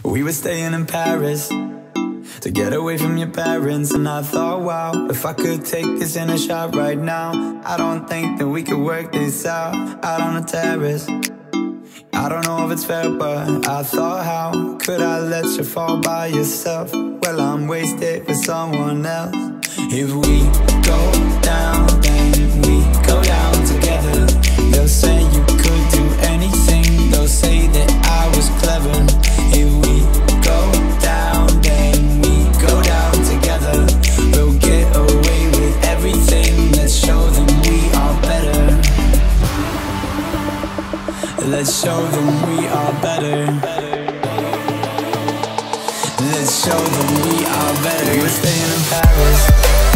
We were staying in Paris to get away from your parents, and I thought, wow, if I could take this in a shot right now, I don't think that we could work this out on the terrace. I don't know if it's fair, but I thought, how could I let you fall by yourself? Well, I'm wasted for someone else. If we go down, then we go down together. They'll say you could do anything, they'll say that I was clever. If we go down, then we go down together. We'll get away with everything, let's show them we are better. Let's show them we are better. Let's show them we are better. We're staying in Paris.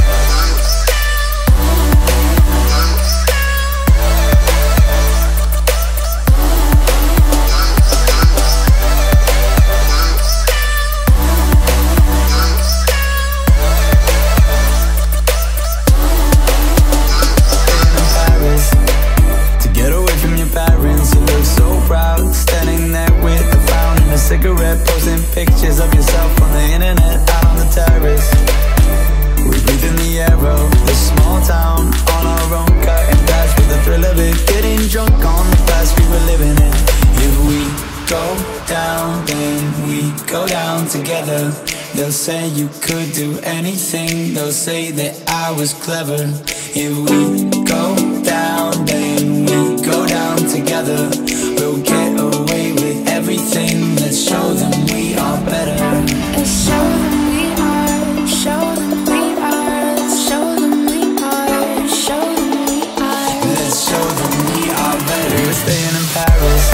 Cigarette, posting pictures of yourself on the internet, out on the terrace. We breathe in the air of this small town, on our own, cutting glass with the thrill of it, getting drunk on the past we were living in. If we go down, then we go down together. They'll say you could do anything, they'll say that I was clever. If we go down, then we go down together. We'll get away with everything, let's show them we are better. Let's show them we are, show them we are, show them we are, show them we are. Let's show them we are better. We're staying in Paris.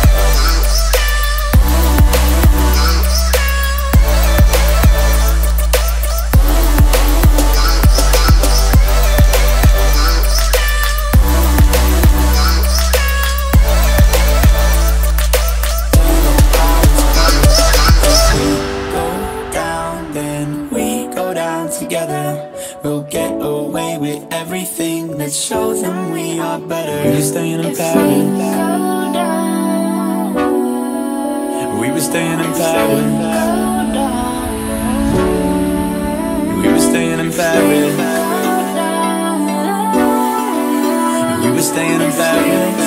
Together, we'll get away with everything. Let's show them we are better. We were staying in Paris. We were staying in Paris. We were staying in Paris. We were staying in Paris.